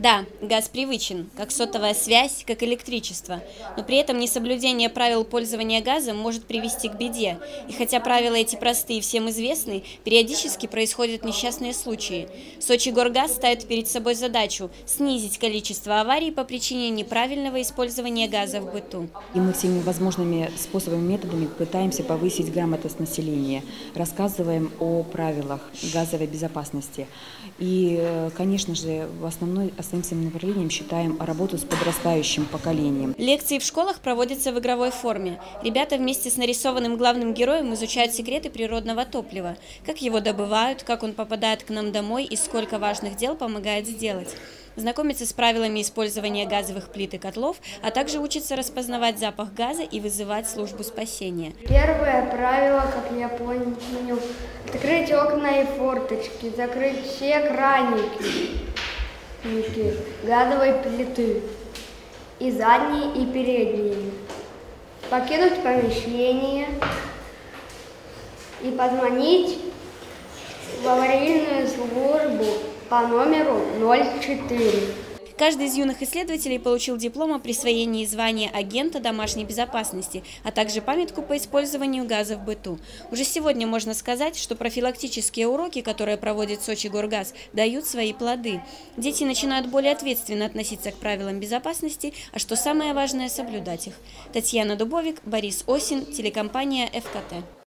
Да, газ привычен, как сотовая связь, как электричество, но при этом несоблюдение правил пользования газом может привести к беде. И хотя правила эти простые и всем известны, периодически происходят несчастные случаи. Сочигоргаз ставит перед собой задачу снизить количество аварий по причине неправильного использования газа в быту. И мы всеми возможными способами, методами пытаемся повысить грамотность населения, рассказываем о правилах газовой безопасности. И, конечно же, основным своим направлением считаем работу с подрастающим поколением. Лекции в школах проводятся в игровой форме. Ребята вместе с нарисованным главным героем изучают секреты природного топлива, как его добывают, как он попадает к нам домой и сколько важных дел помогает сделать. Знакомятся с правилами использования газовых плит и котлов, а также учатся распознавать запах газа и вызывать службу спасения. Первое правило, как я понял, открыть окна и форточки, закрыть все краники газовой плиты, и задние, и передние, покинуть помещение и позвонить в аварийную службу по номеру 04. Каждый из юных исследователей получил диплом о присвоении звания агента домашней безопасности, а также памятку по использованию газа в быту. Уже сегодня можно сказать, что профилактические уроки, которые проводит Сочигоргаз, дают свои плоды. Дети начинают более ответственно относиться к правилам безопасности, а что самое важное – соблюдать их. Татьяна Дубовик, Борис Осин, телекомпания ФКТ.